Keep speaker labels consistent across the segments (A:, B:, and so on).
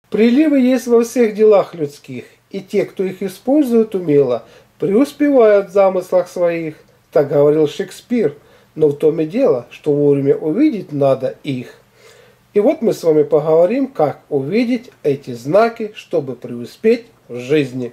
A: Приливы есть во всех делах людских, и те, кто их использует умело, преуспевают в замыслах своих. Так говорил Шекспир, но в том и дело, что вовремя увидеть надо их. И вот мы с вами поговорим, как увидеть эти знаки, чтобы преуспеть в жизни.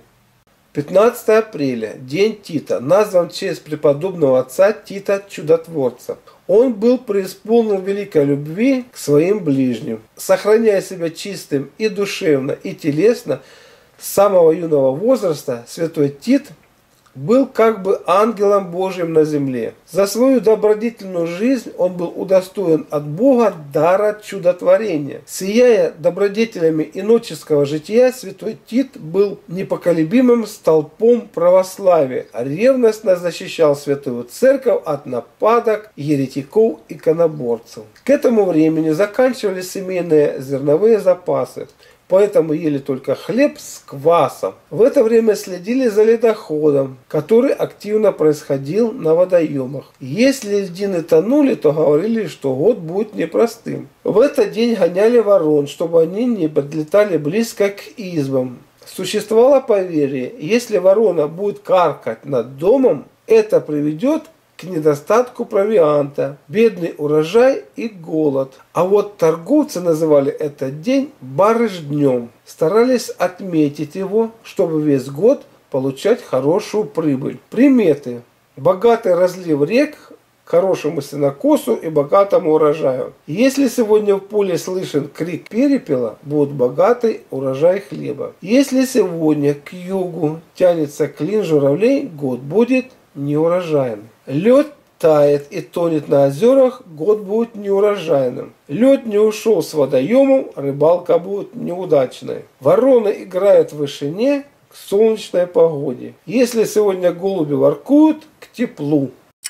A: 15 апреля, день Тита, назван в честь преподобного отца Тита Чудотворца. Он был преисполнен великой любви к своим ближним, сохраняя себя чистым и душевно, и телесно. С самого юного возраста святой Тит был как бы ангелом Божьим на земле. За свою добродетельную жизнь он был удостоен от Бога дара чудотворения. Сияя добродетелями иноческого жития, святой Тит был непоколебимым столпом православия, ревностно защищал святую церковь от нападок еретиков и иконоборцев. К этому времени заканчивались семейные зерновые запасы. Поэтому ели только хлеб с квасом. В это время следили за ледоходом, который активно происходил на водоемах. Если льдины тонули, то говорили, что год будет непростым. В этот день гоняли ворон, чтобы они не подлетали близко к избам. Существовало поверье, если ворона будет каркать над домом, это приведет к недостатку провианта, бедный урожай и голод. А вот торговцы называли этот день барыш-днем. Старались отметить его, чтобы весь год получать хорошую прибыль. Приметы. Богатый разлив рек к хорошему сенокосу и богатому урожаю. Если сегодня в поле слышен крик перепела, будет богатый урожай хлеба. Если сегодня к югу тянется клин журавлей, год будет неурожайный. Лед тает и тонет на озерах, год будет неурожайным. Лед не ушел с водоемом, рыбалка будет неудачной. Вороны играют в вышине к солнечной погоде. Если сегодня голуби воркуют, к теплу.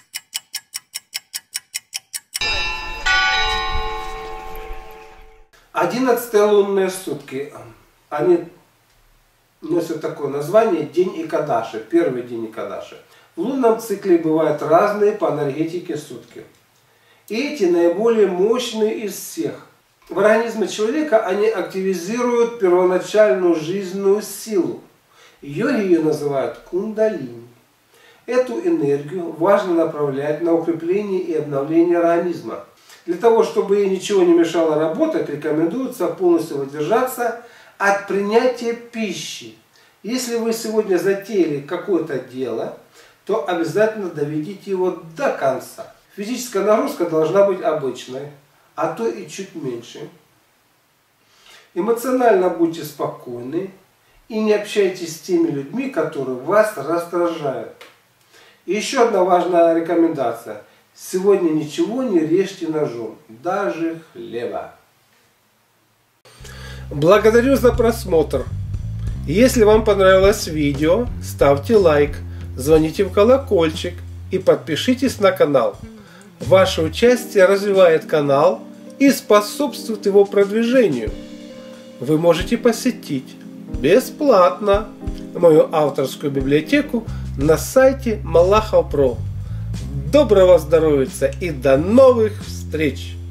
A: Одиннадцатые лунные сутки. Они носят такое название День Икадаши, первый день Икадаши. В лунном цикле бывают разные по энергетике сутки. И эти наиболее мощные из всех. В организме человека они активизируют первоначальную жизненную силу. Йоги ее называют кундалини. Эту энергию важно направлять на укрепление и обновление организма. Для того, чтобы ей ничего не мешало работать, рекомендуется полностью воздержаться от принятия пищи. Если вы сегодня затеяли какое-то дело, то обязательно доведите его до конца. Физическая нагрузка должна быть обычной, а то и чуть меньше. Эмоционально будьте спокойны и не общайтесь с теми людьми, которые вас раздражают. И еще одна важная рекомендация. Сегодня ничего не режьте ножом, даже хлеба. Благодарю за просмотр. Если вам понравилось видео, ставьте лайк. Звоните в колокольчик и подпишитесь на канал. Ваше участие развивает канал и способствует его продвижению. Вы можете посетить бесплатно мою авторскую библиотеку на сайте Малахов.про. Доброго здоровья и до новых встреч!